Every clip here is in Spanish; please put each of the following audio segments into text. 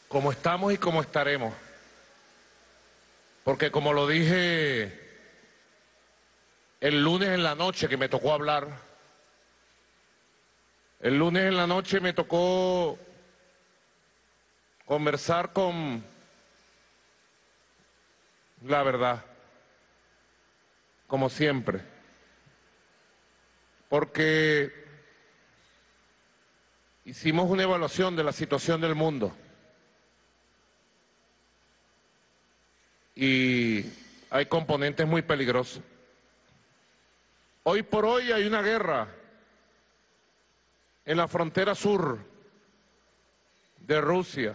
como estamos y como estaremos. Porque como lo dije el lunes en la noche que me tocó hablar, el lunes en la noche me tocó conversar con la verdad, como siempre, porque hicimos una evaluación de la situación del mundo y hay componentes muy peligrosos. Hoy por hoy hay una guerra en la frontera sur de Rusia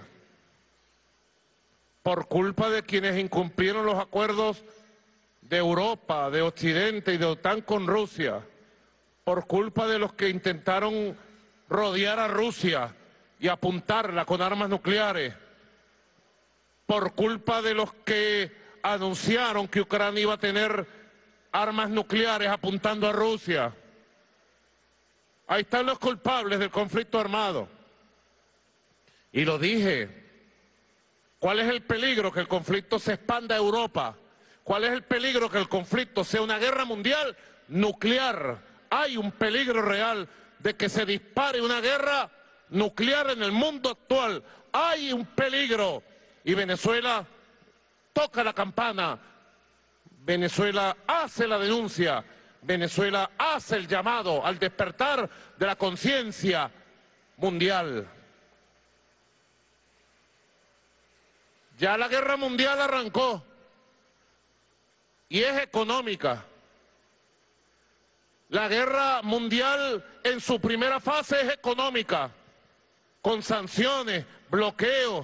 por culpa de quienes incumplieron los acuerdos de Europa, de Occidente y de OTAN con Rusia, por culpa de los que intentaron rodear a Rusia y apuntarla con armas nucleares, por culpa de los que anunciaron que Ucrania iba a tener armas nucleares apuntando a Rusia. Ahí están los culpables del conflicto armado. Y lo dije, ¿cuál es el peligro? Que el conflicto se expanda a Europa. ¿Cuál es el peligro? Que el conflicto sea una guerra mundial nuclear. Hay un peligro real de que se dispare una guerra nuclear en el mundo actual. Hay un peligro. Y Venezuela toca la campana. Venezuela hace la denuncia. Venezuela hace el llamado al despertar de la conciencia mundial. Ya la guerra mundial arrancó y es económica. La guerra mundial en su primera fase es económica, con sanciones, bloqueos,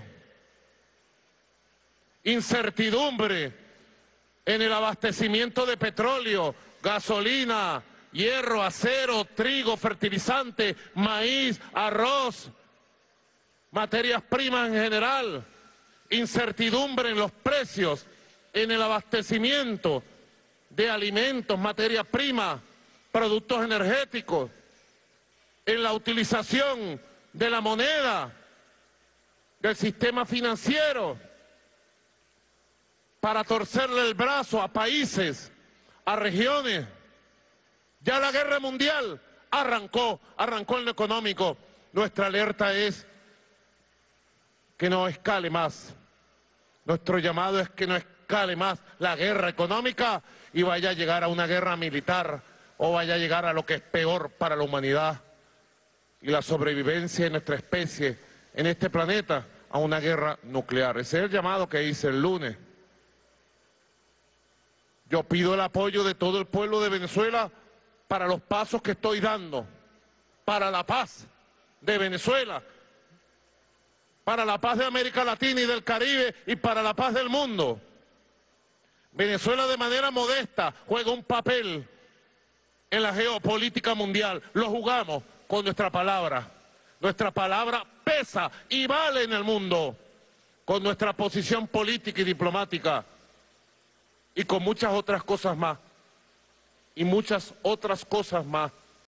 incertidumbre en el abastecimiento de petróleo, gasolina, hierro, acero, trigo, fertilizante, maíz, arroz, materias primas en general, incertidumbre en los precios, en el abastecimiento de alimentos, materias primas, productos energéticos, en la utilización de la moneda, del sistema financiero, para torcerle el brazo a países, a regiones. Ya la guerra mundial arrancó en lo económico. Nuestra alerta es que no escale más. Nuestro llamado es que no escale más la guerra económica y vaya a llegar a una guerra militar o vaya a llegar a lo que es peor para la humanidad y la sobrevivencia de nuestra especie en este planeta, a una guerra nuclear. Ese es el llamado que hice el lunes. Yo pido el apoyo de todo el pueblo de Venezuela para los pasos que estoy dando, para la paz de Venezuela, para la paz de América Latina y del Caribe y para la paz del mundo. Venezuela de manera modesta juega un papel en la geopolítica mundial. Lo jugamos con nuestra palabra. Nuestra palabra pesa y vale en el mundo, con nuestra posición política y diplomática y con muchas otras cosas más. Y muchas otras cosas más.